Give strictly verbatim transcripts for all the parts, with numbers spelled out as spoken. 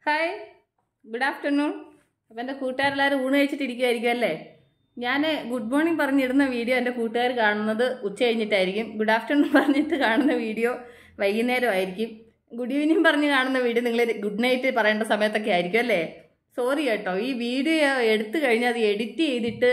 Hi, good afternoon. അപ്പം എൻ്റെ കൂട്ടുകാരെല്ലാവരും ഊണ് കഴിച്ചിട്ടിരിക്കുമായിരിക്കും അല്ലേ? ഞാൻ ഗുഡ് മോർണിംഗ് പറഞ്ഞിടുന്ന വീഡിയോ എൻ്റെ കൂട്ടുകാർ കാണുന്നത് ഉച്ച കഴിഞ്ഞിട്ടായിരിക്കും. ഗുഡ് ആഫ്റ്റർനൂൺ പറഞ്ഞിട്ട് കാണുന്ന വീഡിയോ വൈകുന്നേരമായിരിക്കും. ഗുഡ് ഈവനിങ് പറഞ്ഞ് കാണുന്ന വീഡിയോ നിങ്ങൾ ഗുഡ് നൈറ്റ് പറയേണ്ട സമയത്തൊക്കെ ആയിരിക്കും അല്ലേ? സോറി കേട്ടോ, ഈ വീഡിയോ എടുത്തു കഴിഞ്ഞാൽ അത് എഡിറ്റ് ചെയ്തിട്ട്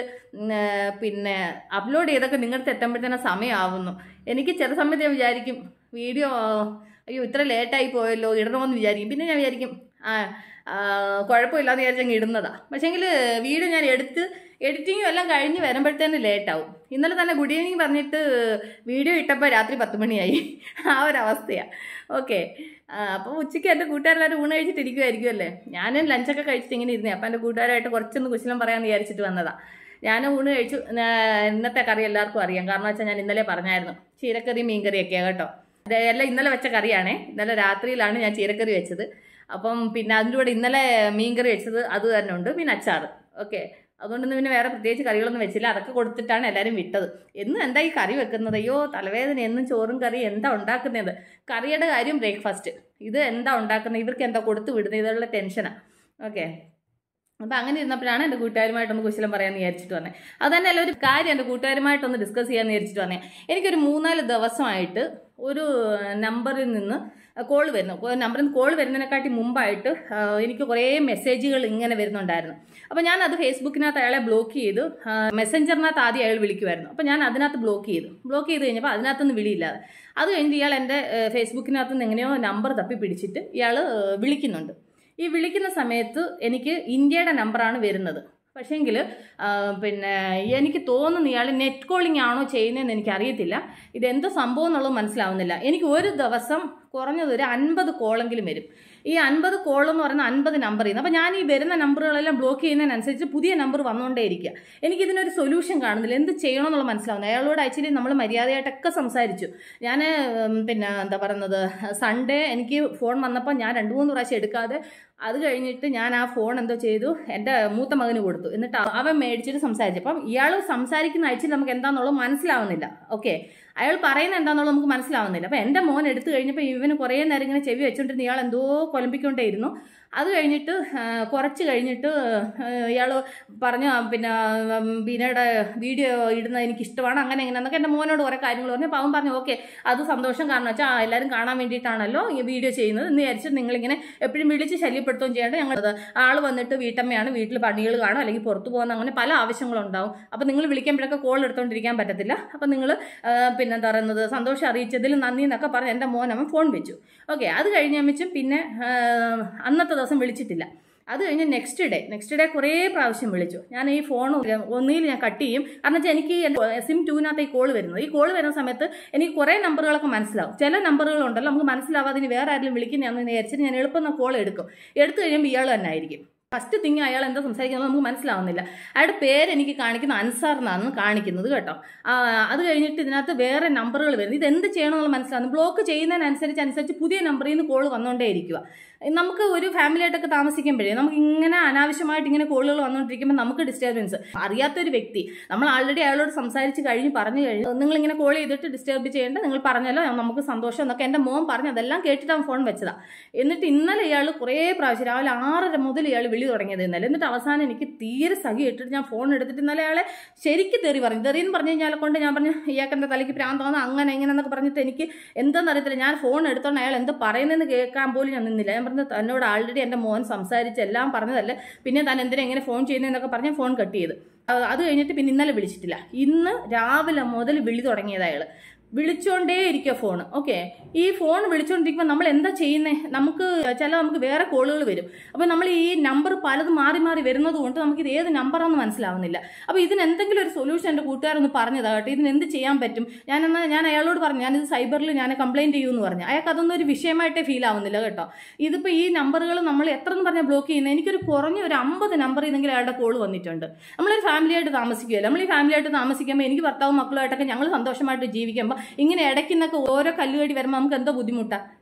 പിന്നെ അപ്ലോഡ് ചെയ്തൊക്കെ നിങ്ങളുടെ എത്തുമ്പോഴത്തേനെ സമയമാവുന്നു. എനിക്ക് ചില സമയത്ത് ഞാൻ വിചാരിക്കും വീഡിയോ അയ്യോ ഇത്ര ലേറ്റായി പോയല്ലോ ഇടണമെന്ന് വിചാരിക്കും. പിന്നെ ഞാൻ വിചാരിക്കും ആ കുഴപ്പമില്ലാന്ന് വിചാരിച്ചങ്ങ് ഇടുന്നതാണ്. പക്ഷേങ്കിൽ വീഡിയോ ഞാൻ എടുത്ത് എഡിറ്റിങ്ങും എല്ലാം കഴിഞ്ഞ് വരുമ്പോഴത്തേന് ലേറ്റാവും. ഇന്നലെ തന്നെ ഗുഡ് ഈവനിങ് പറഞ്ഞിട്ട് വീഡിയോ ഇട്ടപ്പോൾ രാത്രി പത്ത് മണിയായി. ആ ഒരവസ്ഥയാണ്. ഓക്കെ, അപ്പോൾ ഉച്ചയ്ക്ക് എൻ്റെ കൂട്ടുകാരെല്ലാവരും ഊണ് കഴിച്ചിട്ടിരിക്കുമായിരിക്കും അല്ലേ? ഞാനും ലഞ്ചൊക്കെ കഴിച്ചിട്ട് ഇങ്ങനെ ഇരുന്നേ. അപ്പോൾ എൻ്റെ കൂട്ടുകാരായിട്ട് കുറച്ചൊന്ന് കുശലം പറയാമെന്ന് വിചാരിച്ചിട്ട് വന്നതാണ്. ഞാൻ ഊണ് കഴിച്ചു. ഇന്നത്തെ കറി എല്ലാവർക്കും അറിയാം, കാരണം വെച്ചാൽ ഞാൻ ഇന്നലെ പറഞ്ഞായിരുന്നു ചീരക്കറി മീൻകറിയൊക്കെയാണ് കേട്ടോ. അതെല്ലാം ഇന്നലെ വെച്ച കറിയാണേ. ഇന്നലെ രാത്രിയിലാണ് ഞാൻ ചീരക്കറി വെച്ചത്. അപ്പം പിന്നെ അതിൻ്റെ കൂടെ ഇന്നലെ മീൻകറി വെച്ചത് അത് തന്നെ ഉണ്ട്, പിന്നെ അച്ചാറ്. ഓക്കെ, അതുകൊണ്ടൊന്നും പിന്നെ വേറെ പ്രത്യേകിച്ച് കറികളൊന്നും വെച്ചില്ല. അതൊക്കെ കൊടുത്തിട്ടാണ് എല്ലാവരും വിട്ടത്. എന്നും എന്താ ഈ കറി വെക്കുന്നത്? അയ്യോ തലവേദന, എന്നും ചോറും കറി എന്താ ഉണ്ടാക്കുന്നത്? കറിയുടെ കാര്യം ബ്രേക്ക്ഫാസ്റ്റ്, ഇത് എന്താ ഉണ്ടാക്കുന്നത്? ഇവർക്ക് എന്താ കൊടുത്തു വിടുന്നത്? ഇതുള്ള ടെൻഷനാണ്. ഓക്കെ, അപ്പം അങ്ങനെ ഇരുന്നപ്പോഴാണ് എൻ്റെ കൂട്ടുകാരുമായിട്ടൊന്ന് കുശലം പറയാമെന്ന് വിചാരിച്ചിട്ട് വന്നത്. അത് തന്നെ അല്ല, ഒരു കാര്യം എൻ്റെ കൂട്ടുകാരുമായിട്ടൊന്ന് ഡിസ്കസ് ചെയ്യാമെന്ന് വിചാരിച്ചിട്ട് വന്നത്. എനിക്കൊരു മൂന്നാല് ദിവസമായിട്ട് ഒരു നമ്പറിൽ നിന്ന് കോൾ വരുന്നു. നമ്പറിൽ നിന്ന് കോൾ വരുന്നതിനെക്കാട്ടി മുമ്പായിട്ട് എനിക്ക് കുറേ മെസ്സേജുകൾ ഇങ്ങനെ വരുന്നുണ്ടായിരുന്നു. അപ്പോൾ ഞാൻ അത് ഫേസ്ബുക്കിനകത്ത് അയാളെ ബ്ലോക്ക് ചെയ്തു. മെസ്സഞ്ചറിനകത്ത് ആദ്യം അയാൾ വിളിക്കുമായിരുന്നു. അപ്പോൾ ഞാൻ അതിനകത്ത് ബ്ലോക്ക് ചെയ്തു. ബ്ലോക്ക് ചെയ്ത് കഴിഞ്ഞപ്പോൾ അതിനകത്തൊന്നും വിളിയില്ലാതെ അത് കഴിഞ്ഞ് ഇയാൾ എൻ്റെ ഫേസ്ബുക്കിനകത്ത് നിന്ന് എങ്ങനെയോ നമ്പർ തപ്പി പിടിച്ചിട്ട് ഇയാൾ വിളിക്കുന്നുണ്ട്. ഈ വിളിക്കുന്ന സമയത്ത് എനിക്ക് ഇന്ത്യയുടെ നമ്പറാണ് വരുന്നത്. പക്ഷേങ്കിൽ പിന്നെ എനിക്ക് തോന്നുന്നു ഇയാൾ നെറ്റ് കോളിംഗ് ആണോ ചെയ്യുന്നതെന്ന് എനിക്കറിയത്തില്ല. ഇതെന്തോ സംഭവം എന്നുള്ളത് മനസ്സിലാവുന്നില്ല. എനിക്ക് ഒരു ദിവസം കുറഞ്ഞത് ഒരു അൻപത് കോളെങ്കിലും വരും. ഈ അൻപത് കോളെന്ന് പറയുന്ന അൻപത് നമ്പറിൽ നിന്ന്. അപ്പോൾ ഞാൻ ഈ വരുന്ന നമ്പറുകളെല്ലാം ബ്ലോക്ക് ചെയ്യുന്നതിനനുസരിച്ച് പുതിയ നമ്പർ വന്നുകൊണ്ടേ ഇരിക്കുക. എനിക്കിതിനൊരു സൊല്യൂഷൻ കാണുന്നില്ല, എന്ത് ചെയ്യണമെന്നുള്ള മനസ്സിലാവുന്നത്. അയാളോട് ആക്ച്വലി നമ്മൾ മര്യാദയായിട്ടൊക്കെ സംസാരിച്ചു. ഞാൻ പിന്നെ എന്താ പറയുന്നത്, സൺഡേ എനിക്ക് ഫോൺ വന്നപ്പോൾ ഞാൻ രണ്ട് മൂന്ന് പ്രാവശ്യം എടുക്കാതെ അത് കഴിഞ്ഞിട്ട് ഞാൻ ആ ഫോൺ എന്തോ ചെയ്തു എൻ്റെ മൂത്ത മകന് കൊടുത്തു. എന്നിട്ട് അവൻ മേടിച്ചിട്ട് സംസാരിച്ചു. അപ്പം ഇയാൾ സംസാരിക്കുന്ന ആഴ്ചയിൽ നമുക്ക് എന്താണെന്നുള്ളത് മനസ്സിലാവുന്നില്ല. ഓക്കെ, അയാൾ പറയുന്നത് എന്താണെന്നുള്ളത് നമുക്ക് മനസ്സിലാവുന്നില്ല. അപ്പം എൻ്റെ മോൻ എടുത്തു കഴിഞ്ഞപ്പോൾ ഇവന് കുറേ നേരം ഇങ്ങനെ ചെവി വെച്ചുകൊണ്ടിരുന്ന ഇയാൾ എന്തോ കൊലമ്പിക്കൊണ്ടേയിരുന്നു. അത് കഴിഞ്ഞിട്ട് കുറച്ച് കഴിഞ്ഞിട്ട് ഇയാൾ പറഞ്ഞു പിന്നെ ബീനയുടെ വീഡിയോ ഇടുന്നത് എനിക്കിഷ്ടമാണ്, അങ്ങനെ എങ്ങനെയാണെന്നൊക്കെ എൻ്റെ മോനോട് കുറേ കാര്യങ്ങൾ പറഞ്ഞു. അപ്പോൾ അവൻ പറഞ്ഞു ഓക്കെ അത് സന്തോഷം, കാരണം വെച്ചാൽ എല്ലാവരും കാണാൻ വേണ്ടിയിട്ടാണല്ലോ ഈ വീഡിയോ ചെയ്യുന്നത് എന്ന് വിചാരിച്ചിട്ട് നിങ്ങളിങ്ങനെ എപ്പോഴും വിളിച്ച് ശല്യപ്പെടുത്തുകയും ചെയ്യേണ്ട. ഞങ്ങളത് ആൾ വന്നിട്ട് വീട്ടമ്മയാണ്, വീട്ടിൽ പണികൾ കാണും, അല്ലെങ്കിൽ പുറത്ത് പോകുന്ന അങ്ങനെ പല ആവശ്യങ്ങളുണ്ടാവും. അപ്പോൾ നിങ്ങൾ വിളിക്കുമ്പോഴൊക്കെ കോൾ എടുത്തുകൊണ്ടിരിക്കാൻ പറ്റത്തില്ല. അപ്പോൾ നിങ്ങൾ പിന്നെ എന്താ പറയുന്നത് സന്തോഷം അറിയിച്ചതിൽ നന്ദി എന്നൊക്കെ പറഞ്ഞ് എൻ്റെ മോൻ അവൻ ഫോൺ വെച്ചു. ഓക്കെ, അത് കഴിഞ്ഞ് വെച്ചും പിന്നെ അന്നത്തെ ദിവസം വിളിച്ചിട്ടില്ല. അത് കഴിഞ്ഞ് നെക്സ്റ്റ് ഡേ നെക്സ്റ്റ് ഡേ കുറേ പ്രാവശ്യം വിളിച്ചു. ഞാൻ ഈ ഫോൺ ഒന്നിൽ ഞാൻ കട്ട് ചെയ്യും, കാരണം വെച്ചാൽ എനിക്ക് സിം ടൂവിനകത്ത് ഈ കോൾ വരുന്നത്. ഈ കോൾ വരുന്ന സമയത്ത് എനിക്ക് കുറേ നമ്പറുകളൊക്കെ മനസ്സിലാവും. ചില നമ്പറുകളുണ്ടല്ലോ നമുക്ക് മനസ്സിലാവാതെ ഇനി വേറെ ആരെങ്കിലും വിളിക്കുന്നതാണെന്ന് വിചാരിച്ചിട്ട് ഞാൻ എളുപ്പം കോൾ എടുക്കും. എടുത്തു കഴിയുമ്പോൾ ഇയാൾ തന്നെ ആയിരിക്കും. ഫസ്റ്റ് തിങ് അയാൾ എന്താ സംസാരിക്കുന്നത് നമുക്ക് മനസ്സിലാവുന്നില്ല. അയാളുടെ പേര് എനിക്ക് കാണിക്കുന്ന അൻസാർ എന്നാണ് കാണിക്കുന്നത് കേട്ടോ. അത് കഴിഞ്ഞിട്ട് ഇതിനകത്ത് വേറെ നമ്പറുകൾ വരുന്നത്. ഇത് എന്ത് ചെയ്യണമെന്നുള്ള മനസ്സിലാവുന്നു. ബ്ലോക്ക് ചെയ്യുന്നതിനനുസരിച്ച് അനുസരിച്ച് പുതിയ നമ്പറിൽ നിന്ന് കോൾ വന്നുകൊണ്ടേ ഇരിക്കുക. നമുക്ക് ഒരു ഫാമിലിയായിട്ടൊക്കെ താമസിക്കുമ്പോഴേ നമുക്ക് ഇങ്ങനെ അനാവശ്യമായിട്ട് ഇങ്ങനെ കോളുകൾ വന്നുകൊണ്ടിരിക്കുമ്പോൾ നമുക്ക് ഡിസ്റ്റർബൻസ്. അറിയാത്തൊരു വ്യക്തി നമ്മൾ ആൾറെഡി അയാളോട് സംസാരിച്ച് കഴിഞ്ഞ് പറഞ്ഞു കഴിഞ്ഞു നിങ്ങളിങ്ങനെ കോൾ ചെയ്തിട്ട് ഡിസ്റ്റർബ് ചെയ്യേണ്ട, നിങ്ങൾ പറഞ്ഞല്ലോ നമുക്ക് സന്തോഷം എന്നൊക്കെ എൻ്റെ മോൻ പറഞ്ഞു. അതെല്ലാം കേട്ടിട്ട് അവൻ ഫോൺ വെച്ചതാണ്. എന്നിട്ട് ഇന്നലെ ഇയാൾ കുറേ പ്രാവശ്യം രാവിലെ ആറര മുതൽ ഇയാൾ വിളി തുടങ്ങിയത് ഇന്നലെ. എന്നിട്ട് അവസാനം എനിക്ക് തീരെ സഖി ഇട്ടിട്ട് ഞാൻ ഫോൺ എടുത്തിട്ട് ഇന്നലെ അയാളെ ശരിക്കും തെറി പറഞ്ഞു. തെറി എന്ന് പറഞ്ഞു കഴിഞ്ഞാൽ കൊണ്ട് ഞാൻ പറഞ്ഞു ഇയാൾക്ക് എൻ്റെ തലയ്ക്ക് പ്രാന്താന്ന് അങ്ങനെ ഇങ്ങനെ എന്നൊക്കെ പറഞ്ഞിട്ട് എനിക്ക് എന്തെന്ന് അറിയത്തില്ല. ഞാൻ ഫോൺ എടുത്തോണ്ട് അയാൾ എന്ത് പറയുന്നതെന്ന് കേൾക്കാൻ പോലും ഞാൻ നിന്നില്ല. ഞാൻ തന്നോട് ആൾറെഡി എൻ്റെ മോൻ സംസാരിച്ച് എല്ലാം പറഞ്ഞതല്ലേ, പിന്നെ താൻ എന്തിനാ എങ്ങനെ ഫോൺ ചെയ്യുന്നതെന്നൊക്കെ പറഞ്ഞ് ഫോൺ കട്ട് ചെയ്ത്. അത് കഴിഞ്ഞിട്ട് പിന്നെ ഇന്നലെ വിളിച്ചിട്ടില്ല. ഇന്ന് രാവിലെ മുതൽ വിളി തുടങ്ങിയത് അയാൾ വിളിച്ചോണ്ടേ ഇരിക്കുക ഫോൺ. ഓക്കെ, ഈ ഫോൺ വിളിച്ചുകൊണ്ടിരിക്കുമ്പോൾ നമ്മൾ എന്താ ചെയ്യുന്നത്? നമുക്ക് ചില നമുക്ക് വേറെ കോളുകൾ വരും. അപ്പോൾ നമ്മൾ ഈ നമ്പർ പലതും മാറി മാറി വരുന്നത് കൊണ്ട് നമുക്കിത് ഏത് നമ്പറാണെന്ന് മനസ്സിലാവുന്നില്ല. അപ്പോൾ ഇതിന് എന്തെങ്കിലും ഒരു സൊല്യൂഷൻ എൻ്റെ കൂട്ടുകാരൊന്ന് പറഞ്ഞതാകട്ടെ, ഇതിന് എന്ത് ചെയ്യാൻ പറ്റും? ഞാനെന്നാൽ ഞാൻ അയാളോട് പറഞ്ഞു ഞാനിത് സൈബറിൽ ഞാൻ കംപ്ലയിൻറ്റ് ചെയ്യുമെന്ന് പറഞ്ഞു. അയാൾക്ക് അതൊന്നും ഒരു വിഷയമായിട്ടേ ഫീൽ ആവുന്നില്ല കേട്ടോ. ഇതിപ്പോൾ ഈ നമ്പറുകൾ നമ്മൾ എത്ര എന്ന് പറഞ്ഞാൽ ബ്ലോക്ക് ചെയ്യുന്നത്. എനിക്കൊരു കുറഞ്ഞ ഒരു അമ്പത് നമ്പർ ഇന്നെങ്കിലും അയാളുടെ കോൾ വന്നിട്ടുണ്ട്. നമ്മളൊരു ഫാമിലിയായിട്ട് താമസിക്കുകയല്ല. നമ്മൾ ഈ ഫാമിലിയായിട്ട് താമസിക്കുമ്പോൾ എനിക്ക് ഭർത്താവും മക്കളുമായിട്ടൊക്കെ ഞങ്ങൾ സന്തോഷമായിട്ട് ജീവിക്കുമ്പോൾ ഇങ്ങനെ ഇടയ്ക്കുന്നൊക്കെ ഓരോ കല്ലുകടി വരുമ്പോൾ നമുക്ക് എന്തോ ബുദ്ധിമുട്ടാണ്.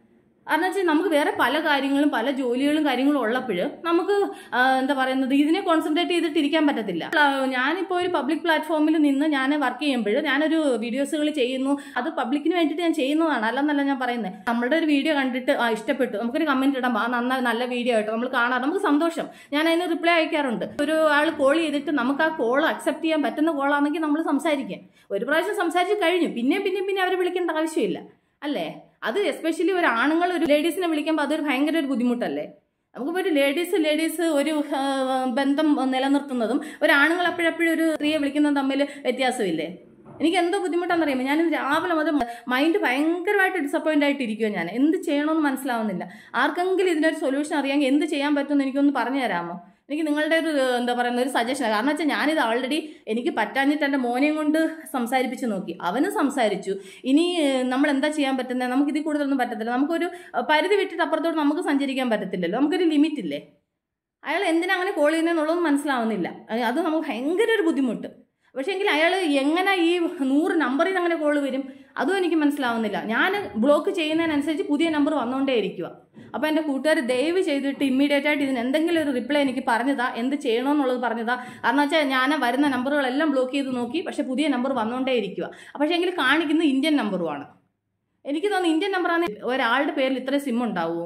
കാരണം വെച്ചാൽ നമുക്ക് വേറെ പല കാര്യങ്ങളും പല ജോലികളും കാര്യങ്ങളും ഉള്ളപ്പോൾ നമുക്ക് എന്താ പറയുന്നത് ഇതിനെ കോൺസെൻട്രേറ്റ് ചെയ്തിട്ട് ഇരിക്കാൻ പറ്റത്തില്ല. ഞാനിപ്പോൾ ഒരു പബ്ലിക് പ്ലാറ്റ്ഫോമിൽ നിന്ന് ഞാൻ വർക്ക് ചെയ്യുമ്പോൾ ഞാനൊരു വീഡിയോസുകൾ ചെയ്യുന്നു, അത് പബ്ലിക്കിന് വേണ്ടിയിട്ട് ഞാൻ ചെയ്യുന്നതാണ്, അല്ലെന്നല്ല ഞാൻ പറയുന്നത്. നമ്മളുടെ ഒരു വീഡിയോ കണ്ടിട്ട് ആ ഇഷ്ടപ്പെട്ടു, നമുക്കൊരു കമന്റ് ഇടാം, ആ നന്നായി നല്ല വീഡിയോ ആയിട്ട് നമ്മൾ കാണാറ്, നമുക്ക് സന്തോഷം, ഞാൻ അതിന് റിപ്ലൈ അയക്കാറുണ്ട്. ഒരു ആൾ കോൾ ചെയ്തിട്ട് നമുക്ക് ആ കോൾ അക്സെപ്റ്റ് ചെയ്യാൻ പറ്റുന്ന കോളാണെങ്കിൽ നമ്മൾ സംസാരിക്കാം. ഒരു പ്രാവശ്യം സംസാരിച്ച് കഴിഞ്ഞു, പിന്നെ പിന്നെ പിന്നെ അവരെ വിളിക്കേണ്ട ആവശ്യമില്ല അല്ലേ? അത് എസ്പെഷ്യലി ഒരു ആണുങ്ങൾ ഒരു ലേഡീസിനെ വിളിക്കുമ്പോൾ അതൊരു ഭയങ്കര ഒരു ബുദ്ധിമുട്ടല്ലേ? നമുക്കിപ്പോൾ ഒരു ലേഡീസ് ലേഡീസ് ഒരു ബന്ധം നിലനിർത്തുന്നതും ഒരു ആണുങ്ങൾ അപ്പോഴപ്പോഴും ഒരു സ്ത്രീയെ വിളിക്കുന്നതും തമ്മിൽ വ്യത്യാസമില്ലേ? എനിക്ക് എന്തോ ബുദ്ധിമുട്ടാണെന്നറിയാമോ, ഞാൻ രാവിലെ മുതൽ മൈൻഡ് ഭയങ്കരമായിട്ട് ഡിസപ്പോയിൻ്റ് ആയിട്ടിരിക്കുമോ, ഞാൻ എന്ത് ചെയ്യണമെന്ന് മനസ്സിലാവുന്നില്ല. ആർക്കെങ്കിലും ഇതിനൊരു സൊല്യൂഷൻ അറിയാമെങ്കിൽ എന്ത് ചെയ്യാൻ പറ്റുമെന്ന് എനിക്കൊന്ന് പറഞ്ഞു തരാമോ? എനിക്ക് നിങ്ങളുടെ ഒരു എന്താ പറയുന്ന ഒരു സജഷനാണ്. കാരണം വെച്ചാൽ ഞാനിത് ഓൾറെഡി എനിക്ക് പറ്റാഞ്ഞിട്ട് എൻ്റെ മോനെയും കൊണ്ട് സംസാരിപ്പിച്ച് നോക്കി, അവന് സംസാരിച്ചു. ഇനി നമ്മൾ എന്താ ചെയ്യാൻ പറ്റുന്നത്? നമുക്ക് ഇതിൽ കൂടുതലൊന്നും പറ്റത്തില്ല. നമുക്കൊരു പരിധി വിട്ടിട്ട് അപ്പുറത്തോട്ട് നമുക്ക് സഞ്ചരിക്കാൻ പറ്റത്തില്ലല്ലോ, നമുക്കൊരു ലിമിറ്റ് ഇല്ലേ? അയാൾ എന്തിനാ അങ്ങനെ കോൾ ചെയ്യുന്നതെന്നുള്ളത് മനസ്സിലാവുന്നില്ല. അത് നമുക്ക് ഭയങ്കര ഒരു ബുദ്ധിമുട്ട്. പക്ഷേ എങ്കിൽ അയാൾ എങ്ങനെ ഈ നൂറ് നമ്പറിൽ അങ്ങനെ കോൾ വരും അതും എനിക്ക് മനസ്സിലാവുന്നില്ല. ഞാൻ ബ്ലോക്ക് ചെയ്യുന്നതിനനുസരിച്ച് പുതിയ നമ്പർ വന്നുകൊണ്ടേ ഇരിക്കുക. അപ്പോൾ എൻ്റെ കൂട്ടുകാർ ദയവ് ചെയ്തിട്ട് ഇമ്മീഡിയറ്റ് ആയിട്ട് ഇതിന് എന്തെങ്കിലും ഒരു റിപ്ലൈ എനിക്ക് പറഞ്ഞതാ, എന്ത് ചെയ്യണമെന്നുള്ളത് പറഞ്ഞതാ. കാരണം വെച്ചാൽ ഞാൻ വരുന്ന നമ്പറുകളെല്ലാം ബ്ലോക്ക് ചെയ്ത് നോക്കി, പക്ഷേ പുതിയ നമ്പർ വന്നുകൊണ്ടേ ഇരിക്കുക. പക്ഷേ എങ്കിൽ കാണിക്കുന്നത് ഇന്ത്യൻ നമ്പറുമാണ്. എനിക്ക് തോന്നുന്നു ഇന്ത്യൻ നമ്പറാണ്. ഒരാളുടെ പേരിൽ ഇത്രയും സിം ഉണ്ടാവുമോ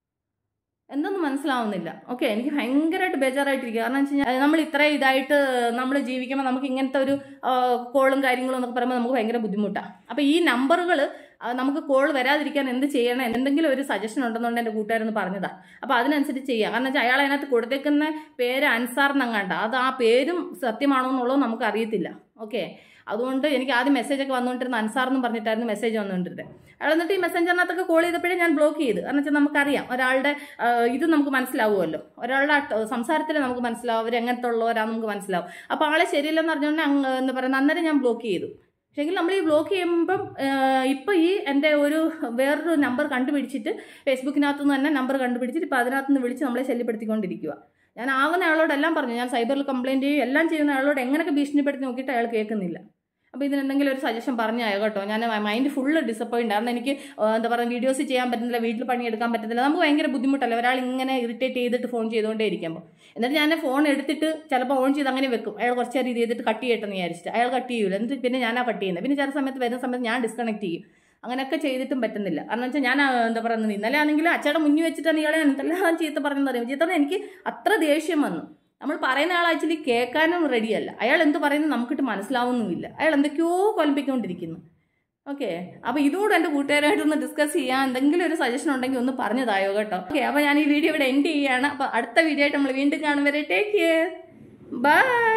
എന്തൊന്നും മനസ്സിലാവുന്നില്ല. ഓക്കെ, എനിക്ക് ഭയങ്കരമായിട്ട് ബേജാറായിട്ടിരിക്കുക. കാരണം വെച്ച് കഴിഞ്ഞാൽ നമ്മൾ ഇത്രയും ഇതായിട്ട് നമ്മൾ ജീവിക്കുമ്പോൾ നമുക്ക് ഇങ്ങനത്തെ ഒരു കോളും കാര്യങ്ങളും എന്നൊക്കെ പറയുമ്പോൾ നമുക്ക് ഭയങ്കര ബുദ്ധിമുട്ടാണ്. അപ്പോൾ ഈ നമ്പറുകൾ നമുക്ക് കോൾ വരാതിരിക്കാൻ എന്ത് ചെയ്യണം, എന്തെങ്കിലും ഒരു സജഷൻ ഉണ്ടെന്നുണ്ട് എൻ്റെ കൂട്ടുകാരെന്ന് പറഞ്ഞതാ. അപ്പോൾ അതിനനുസരിച്ച് ചെയ്യാം. കാരണം വെച്ചാൽ അയാൾ അതിനകത്ത് കൊടുത്തേക്കുന്ന പേര് അൻസാർ എന്നങ്ങാണ്ട, അത് ആ പേരും സത്യമാണോ എന്നുള്ളത് നമുക്ക് അറിയത്തില്ല. ഓക്കെ, അതുകൊണ്ട് എനിക്ക് ആദ്യം മെസ്സേജൊക്കെ വന്നുകൊണ്ടിരുന്ന അൻസാർ എന്ന് പറഞ്ഞിട്ടായിരുന്നു മെസ്സേജ് വന്നുകൊണ്ടിരുന്നത്. അയാൾ എന്നിട്ട് ഈ മെസ്സഞ്ചറിനകത്തൊക്കെ കോൾ ചെയ്തപ്പോഴേ ഞാൻ ബ്ലോക്ക് ചെയ്ത്. കാരണം വെച്ചാൽ നമുക്കറിയാം ഒരാളുടെ ഇത് നമുക്ക് മനസ്സിലാവുമല്ലോ, ഒരാളുടെ സംസാരത്തിൽ നമുക്ക് മനസ്സിലാവും അവർ എങ്ങനത്തെ ഉള്ളവരാന്ന് നമുക്ക് മനസ്സിലാവും. അപ്പോൾ ആളെ ശരിയില്ലെന്ന് പറഞ്ഞുകൊണ്ട് എന്താ പറയുക അന്നേരം ഞാൻ ബ്ലോക്ക് ചെയ്തു. പക്ഷേങ്കിൽ നമ്മൾ ഈ ബ്ലോക്ക് ചെയ്യുമ്പം ഇപ്പോൾ ഈ എൻ്റെ ഒരു വേറൊരു നമ്പർ കണ്ടുപിടിച്ചിട്ട് ഫേസ്ബുക്കിനകത്തു നിന്ന് തന്നെ നമ്പർ കണ്ടുപിടിച്ചിട്ട് ഇപ്പോൾ അതിനകത്ത് നിന്ന് വിളിച്ച് നമ്മളെ ശല്യപ്പെടുത്തിക്കൊണ്ടിരിക്കുക. ഞാൻ ആവുന്ന അയാളോടെല്ലാം പറഞ്ഞു, ഞാൻ സൈബറിൽ കംപ്ലയിൻറ്റ് ചെയ്യും, എല്ലാം ചെയ്യുന്ന അയാളോട് എങ്ങനെയൊക്കെ ഭീഷണിപ്പെടുത്തി നോക്കിയിട്ട് അയാൾ കേൾക്കുന്നില്ല. അപ്പോൾ ഇതിനെന്തെങ്കിലും ഒരു സജഷൻ പറഞ്ഞായോ കേട്ടോ. ഞാൻ മൈൻഡ് ഫുള്ള് ഡിസപ്പോയിൻ്റ്. കാരണം എനിക്ക് എന്താ പറയുക വീഡിയോസ് ചെയ്യാൻ പറ്റുന്നില്ല, വീട്ടിൽ പണിയെടുക്കാൻ പറ്റുന്നില്ല. നമുക്ക് ഭയങ്കര ബുദ്ധിമുട്ടല്ലേ ഒരാൾ ഇങ്ങനെ ഇറിറ്റേറ്റ് ചെയ്തിട്ട് ഫോൺ ചെയ്തുകൊണ്ടേ ഇരിക്കുമ്പോൾ. എന്നിട്ട് ഞാൻ ഫോൺ എടുത്തിട്ട് ചിലപ്പോൾ ഓൺ ചെയ്ത് അങ്ങനെ വെക്കും. അയാൾ കുറച്ച് നേരം ഇത് ചെയ്തിട്ട് കട്ട് ചെയ്യട്ടെന്ന് വിചാരിച്ചിട്ട് അയാൾ കട്ട് ചെയ്യൂല. എന്നിട്ട് പിന്നെ ഞാനാ കട്ട് ചെയ്യുന്നത്. പിന്നെ ചില സമയത്ത് വരുന്ന സമയത്ത് ഞാൻ ഡിസ്കണക്ട് ചെയ്യും. അങ്ങനെയൊക്കെ ചെയ്തിട്ടും പറ്റുന്നില്ല. കാരണം വെച്ചാൽ ഞാൻ എന്താ പറയുന്നത് ഇന്നലെ ആണെങ്കിൽ അച്ഛയുടെ മുന്നിൽ വെച്ചിട്ടാണ് ഇയാളെ എന്തെല്ലാം ചീത്ത പറഞ്ഞെന്ന് അറിയാം. ചീത്ത എനിക്ക് അത്ര ദേഷ്യം വന്നു. നമ്മൾ പറയുന്ന ആൾ ആക്ച്വലി കേൾക്കാനും റെഡിയല്ല. അയാൾ എന്ത് പറയുന്നത് നമുക്കിട്ട് മനസ്സിലാവുന്നുമില്ല. അയാൾ എന്തൊക്കെയോ കൊലപ്പിക്കൊണ്ടിരിക്കുന്നു. ഓക്കെ, അപ്പോൾ ഇതുകൂടെ എൻ്റെ കൂട്ടുകാരായിട്ടൊന്ന് ഡിസ്കസ് ചെയ്യാൻ എന്തെങ്കിലും ഒരു സജഷൻ ഉണ്ടെങ്കിൽ ഒന്ന് പറഞ്ഞതായോ കേട്ടോ. ഓക്കെ, അപ്പോൾ ഞാൻ ഈ വീഡിയോ ഇവിടെ എൻഡ് ചെയ്യുകയാണ്. അപ്പോൾ അടുത്ത വീഡിയോ ആയിട്ട് നമ്മൾ വീണ്ടും കാണും വരെ ടേക്ക് കെയർ, ബൈ.